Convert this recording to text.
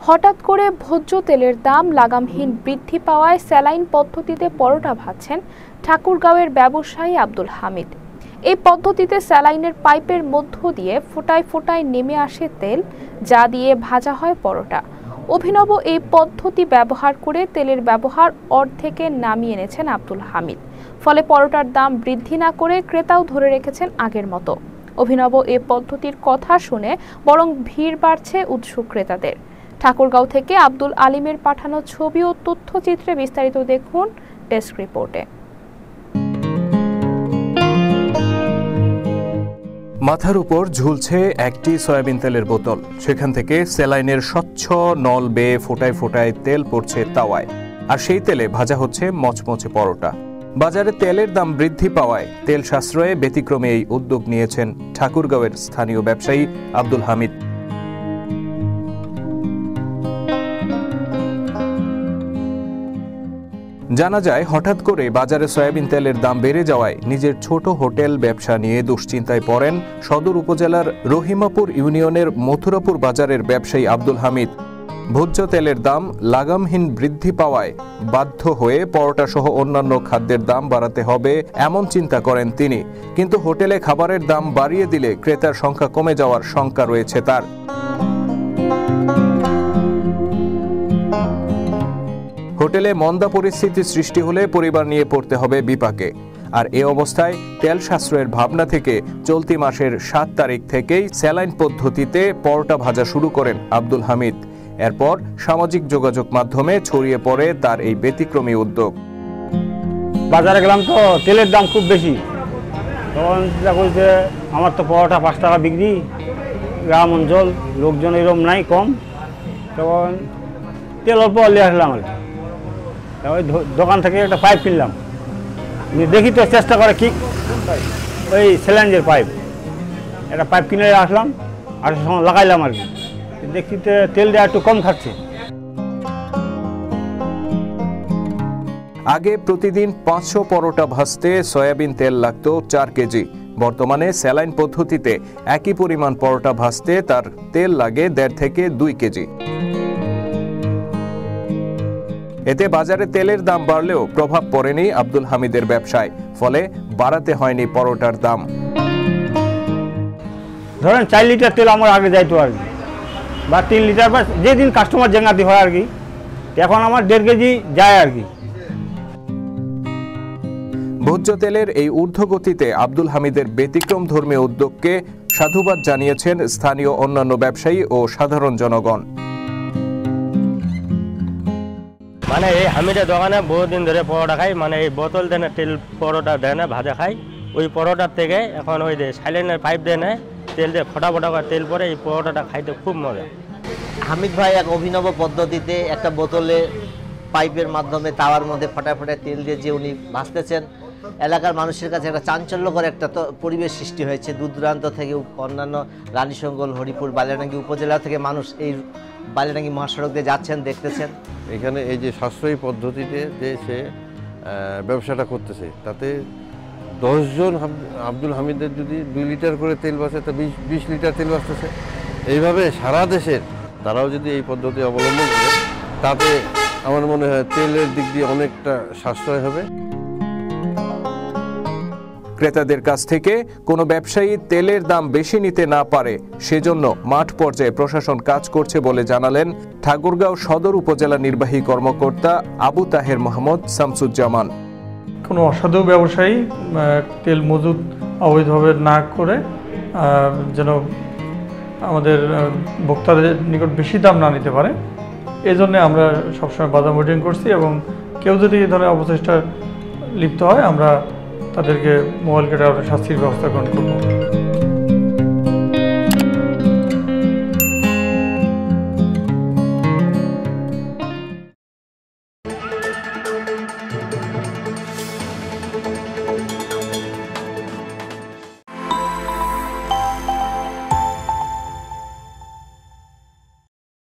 হঠাৎ করে ভোজ্য তেলের দাম লাগামহীন বৃদ্ধি পাওয়ায় স্যালাইন পদ্ধতিতে পরোটা ভাজছেন ঠাকুরগাঁওয়ের ব্যবসায়ী আব্দুল হামিদ। এই পদ্ধতিতে স্যালাইনের পাইপের মধ্য দিয়ে ফোঁটায় ফোঁটায় নেমে আসে তেল, যা দিয়ে ভাজা হয় পরোটা। অভিনব এই পদ্ধতি ব্যবহার করে তেলের ব্যবহার অর্ধেকে নামিয়ে এনেছেন আব্দুল হামিদ। ফলে পরোটার দাম বৃদ্ধি না করে ক্রেতাও ধরে রেখেছেন আগের মতো। অভিনব এই পদ্ধতির কথা শুনে বরং ভিড় বাড়ছে উৎসুক ক্রেতাদের। ঠাকুরগাঁও থেকে আব্দুল আলিমের পাঠানো ছবি ও তথ্যচিত্রে বিস্তারিত দেখুন ডেস্ক রিপোর্টে। মাথার উপর ঝুলছে একটি সয়াবিন তেলের বোতল। সেখান থেকে স্যালাইনের স্বচ্ছ নল বেয়ে ফোঁটায় ফোঁটায় তেল পড়ছে তাওয়ায়, আর সেই তেলে ভাজা হচ্ছে মচমচে পরোটা। বাজারে তেলের দাম বৃদ্ধি পাওয়ায় তেল সাশ্রয়ে ব্যতিক্রমে এই উদ্যোগ নিয়েছেন ঠাকুরগাঁওয়ের স্থানীয় ব্যবসায়ী আব্দুল হামিদ। জানা যায়, হঠাৎ করে বাজারে সয়াবিন তেলের দাম বেড়ে যাওয়ায় নিজের ছোট হোটেল ব্যবসা নিয়ে দুশ্চিন্তায় পড়েন সদর উপজেলার রহিমাপুর ইউনিয়নের মথুরাপুর বাজারের ব্যবসায়ী আব্দুল হামিদ। ভোজ্য তেলের দাম লাগামহীন বৃদ্ধি পাওয়ায় বাধ্য হয়ে পরোটা সহ অন্যান্য খাদ্যের দাম বাড়াতে হবে এমন চিন্তা করেন তিনি। কিন্তু হোটেলে খাবারের দাম বাড়িয়ে দিলে ক্রেতার সংখ্যা কমে যাওয়ার শঙ্কা রয়েছে তার। হোটেলে মন্দা পরিস্থিতি সৃষ্টি হলে পরিবার নিয়ে পড়তে হবে বিপাকে। আর এ অবস্থায় তেল সাশ্রয়ের ভাবনা থেকে চলতি মাসের 7 তারিখ থেকেই স্যালাইন পদ্ধতিতে পরোটা ভাজা শুরু করেন আব্দুল হামিদ। এরপর সামাজিক যোগাযোগ মাধ্যমে ছড়িয়ে পড়ে তার এই ব্যতিক্রমী উদ্যোগ। বাজারে গেলাম তো তেলের দাম খুব বেশি, তখন চিন্তা করছে আমার তো পরোটা 5 টাকা বিক্রি, গ্রাম অঞ্চল লোকজন এরকম নাই কম, তখন তেল অল্প নিয়ে আসলাম আর কি। ওই দোকান থেকে একটা পাইপ কিনলাম, দেখি তো চেষ্টা করে কি ওই স্যালাইনের পাইপ, একটা পাইপ কিনে আসলাম, আর সময় লাগাইলাম আর কি। দেখি তেল দেওয়া একটু কম খাচ্ছে। আগে প্রতিদিন 500 পরোটা ভাজতে সয়াবিন তেল লাগতো 4 কেজি। বর্তমানে স্যালাইন পদ্ধতিতে একই পরিমাণ পরোটা ভাজতে তার তেল লাগে 1.5 থেকে 2 কেজি। এতে বাজারে তেলের দাম বাড়লেও প্রভাব পড়েনি আব্দুল হামিদের ব্যবসায়, ফলে বাড়াতে হয়নি পরোটার দাম। ধরেন 4 লিটার তেল আমার আগে যাইতো আর কি, বা 3 লিটার, বা যেদিন কাস্টমার জেঙ্গাতি হয় আর কি, এখন আমার 1.5 কেজি যায় আর কি। ভোজ্য তেলের এই ঊর্ধ্বগতিতে আব্দুল হামিদের ব্যতিক্রম ধর্মীয় উদ্যোগকে সাধুবাদ জানিয়েছেন স্থানীয় অন্যান্য ব্যবসায়ী ও সাধারণ জনগণ। মানে এই হামিদের দোকানে বহুদিন ধরে পরোটা খাই, মানে এই বোতল দেয় না, তেল পরোটা দেয় না, ভাজা খাই। ওই পরোটার থেকে এখন ওই সাইলেন্টের পাইপ দেয় না, তেল দিয়ে ফোটা ফোটা করে তেল পরে এই পরোটাটা খাইতে খুব মজা। হামিদ ভাই এক অভিনব পদ্ধতিতে একটা বোতলে পাইপের মাধ্যমে তাওয়ার মধ্যে ফোটা ফোটায় তেল দিয়ে যে উনি ভাজতেছেন, এলাকার মানুষের কাছে একটা চাঞ্চল্যকর একটা পরিবেশ সৃষ্টি হয়েছে। দূর দূরান্ত থেকে, অন্যান্য রানীশঙ্গল, হরিপুর, বালিয়াডাঙ্গি উপজেলা থেকে মানুষ এই বালিয়াডাঙ্গি মহাসড়ক দিয়ে যাচ্ছেন, দেখতেছেন। এখানে এই যে সাশ্রয়ী পদ্ধতিতে যে সে ব্যবসাটা করতেছে, তাতে 10 জন আব্দুল হামিদের যদি 2 লিটার করে তেল বাঁচে, তা 20 লিটার তেল বাঁচতেছে। এইভাবে সারা দেশের তারাও যদি এই পদ্ধতি অবলম্বন করে, তাতে আমার মনে হয় তেলের দিক দিয়ে অনেকটা সাশ্রয় হবে। ক্রেতাদের কাছ থেকে কোনো ব্যবসায়ী তেলের দাম বেশি নিতে না পারে, সেজন্য মাঠ পর্যায়ে প্রশাসন কাজ করছে বলে জানালেন ঠাকুরগাঁও সদর উপজেলা নির্বাহী কর্মকর্তা আবু তাহের মোহাম্মদ শামসুজ্জামান। কোনো অসাধু ব্যবসায়ী তেল মজুদ অবৈধভাবে না করে যেন আমাদের ভোক্তাদের নিকট বেশি দাম না নিতে পারে, এই জন্য আমরা সবসময় বাধা মনিটরিং করছি, এবং কেউ যদি এই ধরনের অপচেষ্টা লিপ্ত হয়, আমরা তাদেরকে মোবাইল কেটে শাস্তির ব্যবস্থা গ্রহণ করব।